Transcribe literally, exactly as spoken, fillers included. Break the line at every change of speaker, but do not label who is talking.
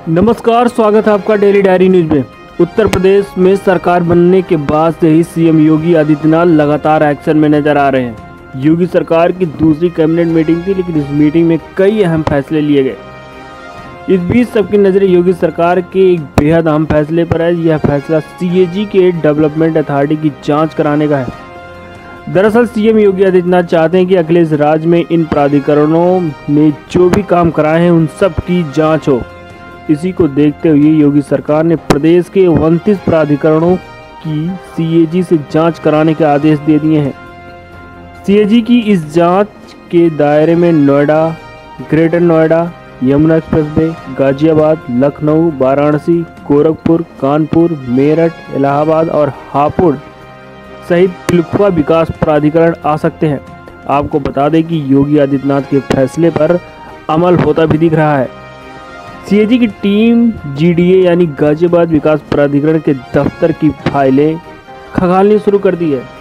नमस्कार, स्वागत है आपका डेली डायरी न्यूज में। उत्तर प्रदेश में सरकार बनने के बाद से ही सीएम योगी आदित्यनाथ लगातार एक्शन में नजर आ रहे हैं। योगी सरकार की दूसरी कैबिनेट मीटिंग थी, लेकिन इस मीटिंग में कई अहम फैसले लिए गए। इस बीच सबकी नजरें योगी सरकार के एक बेहद अहम फैसले पर है। यह फैसला सीएजी के डेवलपमेंट अथॉरिटी की जांच कराने का है। दरअसल सीएम योगी आदित्यनाथ चाहते हैं कि अखिलेश राज में इन प्राधिकरणों ने जो भी काम कराए हैं उन सब की जाँच हो। इसी को देखते हुए योगी सरकार ने प्रदेश के उनतीस प्राधिकरणों की सीएजी से जांच कराने के आदेश दे दिए हैं। सीएजी की इस जांच के दायरे में नोएडा, ग्रेटर नोएडा, यमुना एक्सप्रेसवे, गाजियाबाद, लखनऊ, वाराणसी, गोरखपुर, कानपुर, मेरठ, इलाहाबाद और हापुड़ सहित पिलखुआ विकास प्राधिकरण आ सकते हैं। आपको बता दें कि योगी आदित्यनाथ के फैसले पर अमल होता भी दिख रहा है। सीएजी की टीम जीडीए यानी गाजियाबाद विकास प्राधिकरण के दफ्तर की फाइलें खंगालनी शुरू कर दी है।